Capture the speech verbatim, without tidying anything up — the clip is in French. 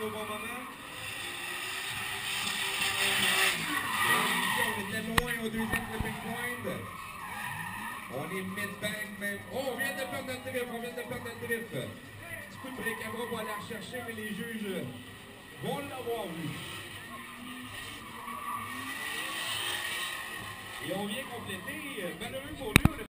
au bon moment. On était loin au deuxième flipping point. On est mid-bank même. Oh, on vient de perdre notre drift, on vient de perdre notre drift. Petit coup de break à bras pour aller la rechercher, mais les juges vont l'avoir vu. Et on vient compléter, malheureux pour lui, on a